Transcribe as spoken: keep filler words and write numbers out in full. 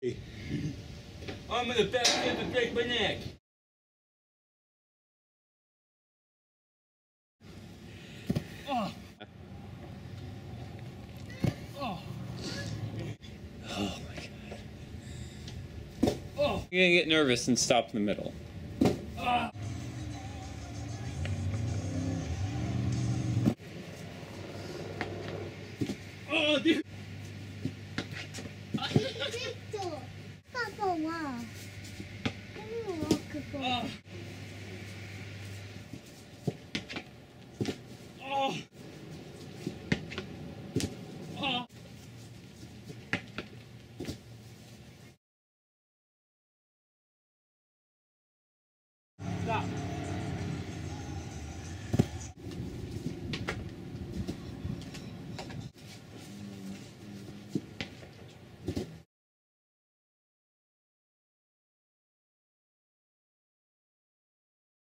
I'm gonna backflip and break my neck. Oh. Oh. Oh my god. Oh. You're gonna get nervous and stop in the middle.